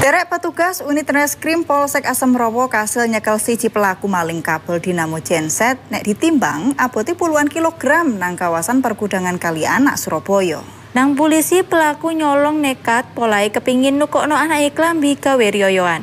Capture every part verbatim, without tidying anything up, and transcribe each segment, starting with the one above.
Derek petugas unit reskrim Polsek Asemrowo kasil nyekel siji pelaku maling kabel dinamo genset nek ditimbang abote puluhan kilogram nang kawasan pergudangan Kalianak Surabaya. Nang polisi pelaku nyolong nekat polai kepingin nukokno anake klambi gawe riyoyoan.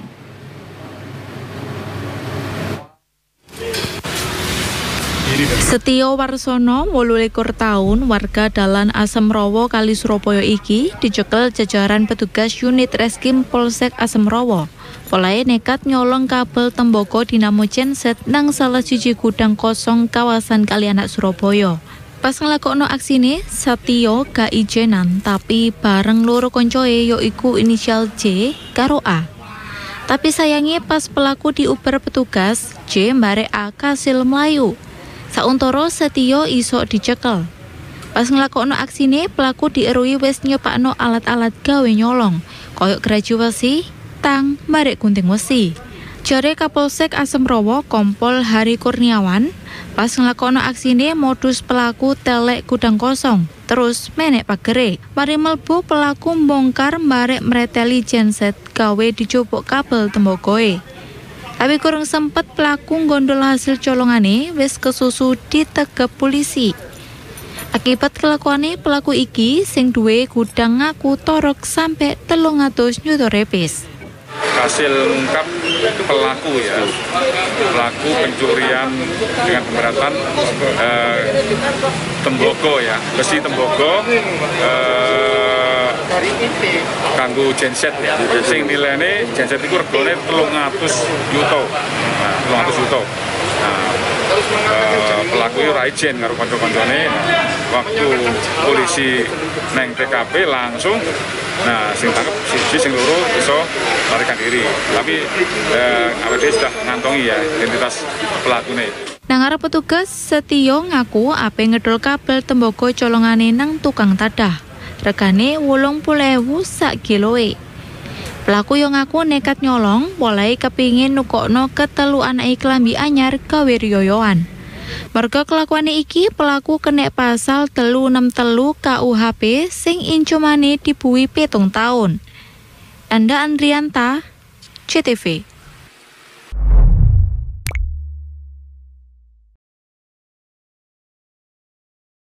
Setio Warsono, wolu likur tahun, warga Dalan Asemrowo Kali Surabaya iki dicekel jajaran petugas unit reskrim Polsek Asemrowo. Polai nekat nyolong kabel tembaga dinamo genset nang salah siji gudang kosong kawasan Kalianak Surabaya. Pas nglakokno aksine, Setio gak ijenan tapi bareng loro koncoe yaiku inisial J karo A. Tapi sayangnya pas pelaku diuber petugas, J mbarek A kasil mlayu. Sauntara Setio iso dicekel. Pas nglakokno aksine, pelaku dieruhi wis nyepakno alat-alat gawe nyolong, koyok geraji wesi, tang, marek gunting wesi. Jare Kapolsek Asemrowo Kompol Hari Kurniawan, pas nglakokno aksine modus pelaku telek gudang kosong, terus menek pagere. Mari mlebu pelaku mbongkar marek mreteli genset gawe dicupuk kabel tembogoe. Tapi kurang sempet pelaku gondol hasil colongane wis kesusu ditegep polisi. Akibat kelakuane pelaku iki sing duwe gudang ngaku torok sampai telung atus juta repis. Hasil mengungkap pelaku ya, pelaku pencurian dengan pemberatan eh, tembogo ya, besi tembogo eh, kanggo genset ya, sing nilainya genset itu regane telung atus juta, nah, telung atus juta. Nah, eh, pelaku itu raijen karo kanca-kancane. Waktu polisi neng T K P langsung, nah sing tangkep siji sing loro iso larikan diri. Tapi eh, awake sudah ngantongi ya identitas pelakune. Nang arep petugas, Setio ngaku ape ngedol kabel tembaga colongane nang tukang tadah. Regane wolung puluh ewu sak kiloe. Pelaku yo ngaku nekat nyolong, mulai kepingin nukokno ketelu anake klambi anyar gawe riyoyoan. Merga kelakuane iki, pelaku kena pasal telu enam telu K U H P sing incumane dibuwi pitung tahun. Anda Andrianta, C T V.